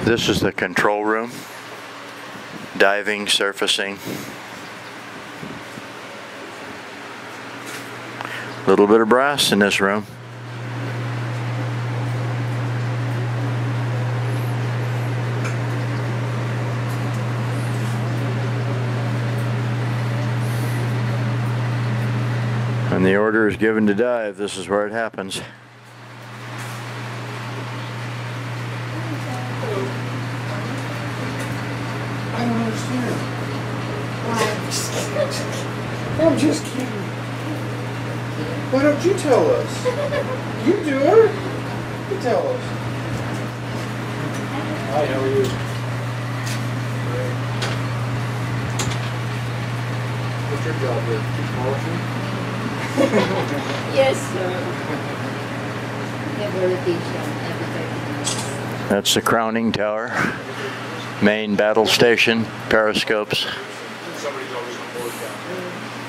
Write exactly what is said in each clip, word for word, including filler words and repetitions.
This is the control room. Diving, surfacing. A little bit of brass in this room. When the order is given to dive, this is where it happens. I don't understand. I'm just kidding. Why don't you tell us? You do it. You tell us. Hi, how are you? What's your job here? Polishing? Yes, sir. Never rotation, every thirty minutes. That's the crowning tower. Main battle station, periscopes. Somebody's always on board down there.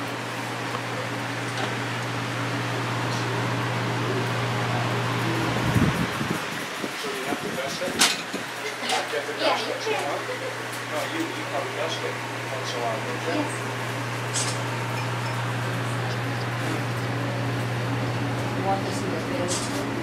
So you have to vest it? You have to Yeah, vest you it, can. huh? No, you, you probably vest it once in a while, don't you? Yes. You want to see the film?